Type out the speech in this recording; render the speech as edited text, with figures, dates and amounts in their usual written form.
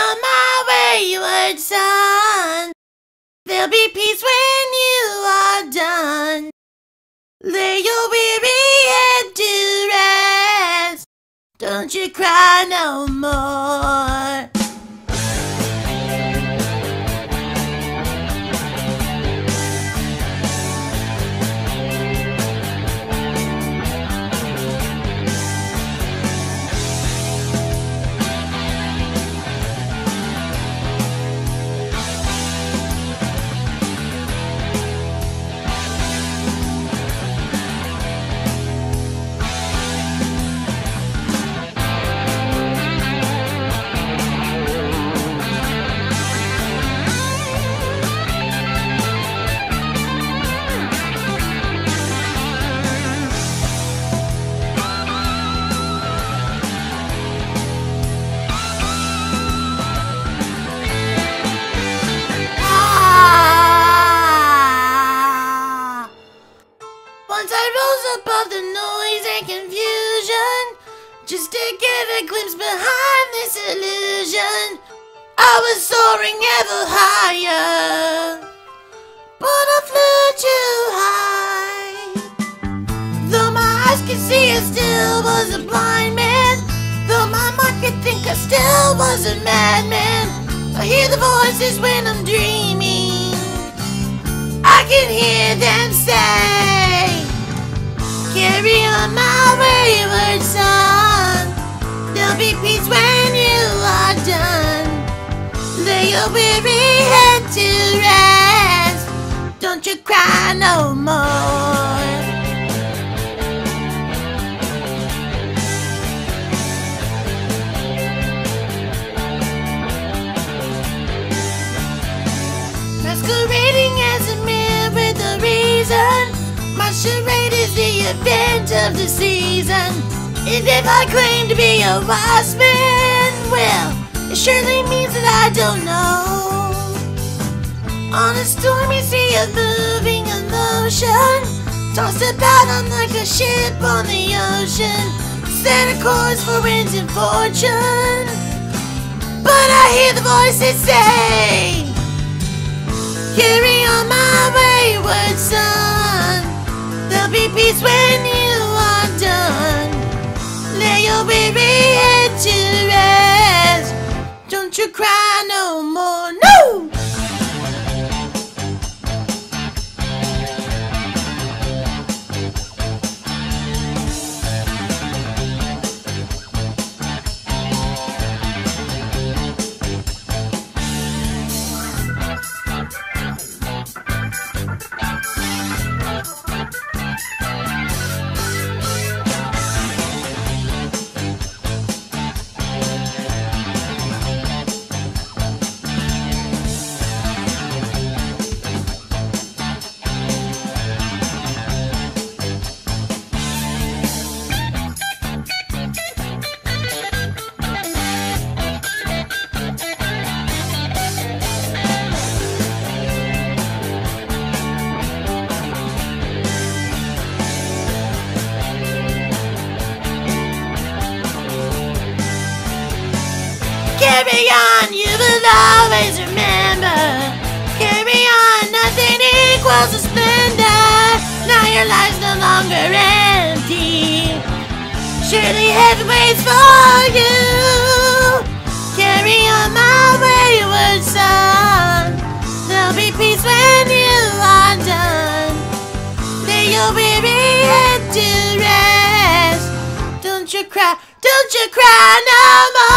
on my wayward son. There'll be peace when you are done. Lay your weary head to rest. Don't you cry no more. Once I rose above the noise and confusion, just to get a glimpse behind this illusion. I was soaring ever higher, but I flew too high. Though my eyes could see, I still was a blind man. Though my mind could think, I still was a madman. I hear the voices when I'm dreaming. I can hear them say, carry on my wayward son. There'll be peace when you are done. Lay your weary head to rest. Don't you cry no more. Masquerading as a man with a reason. My charade is the event of the season. And if I claim to be a wise man, well, it surely means that I don't know. On a stormy sea of moving emotion, tossed about on like a ship on the ocean, set a course for winds and fortune. But I hear the voices say, carry on my wayward son. There'll be peace when you are done. Lay your weary head to rest. Don't you cry no more, no! Carry on, you will always remember. Carry on, nothing equals the splendor. Now your life's no longer empty. Surely heaven waits for you. Carry on, my wayward son. There'll be peace when you are done. Lay your weary head to rest. Don't you cry no more.